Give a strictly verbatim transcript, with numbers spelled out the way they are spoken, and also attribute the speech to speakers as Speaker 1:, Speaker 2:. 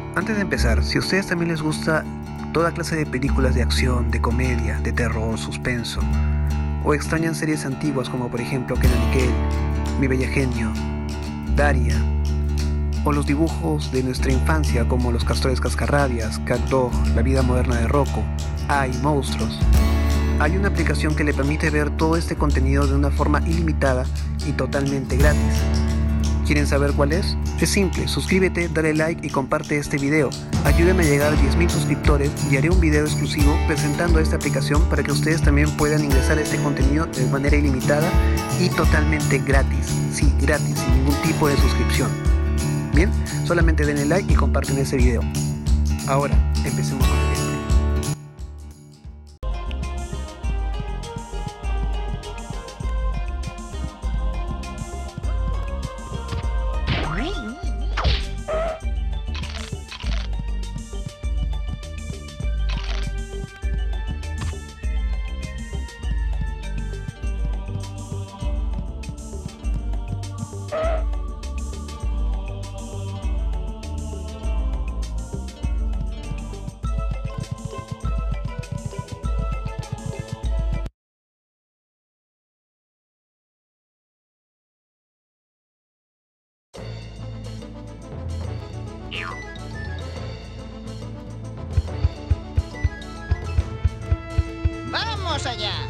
Speaker 1: Antes de empezar, si a ustedes también les gusta toda clase de películas de acción, de comedia, de terror, suspenso, o extrañan series antiguas como por ejemplo Kenan y Kel, Mi Bella Genio, Daria, o los dibujos de nuestra infancia como Los Castores Cascarrabias, Cat Dog, La Vida Moderna de Rocco, Hay Monstruos, hay una aplicación que le permite ver todo este contenido de una forma ilimitada y totalmente gratis. ¿Quieren saber cuál es? Es simple, suscríbete, dale like y comparte este video. Ayúdame a llegar a diez mil suscriptores y haré un video exclusivo presentando esta aplicación para que ustedes también puedan ingresar a este contenido de manera ilimitada y totalmente gratis. Sí, gratis, sin ningún tipo de suscripción. Bien, solamente denle like y comparten este video. Ahora, empecemos con el video.
Speaker 2: ¡Vamos allá!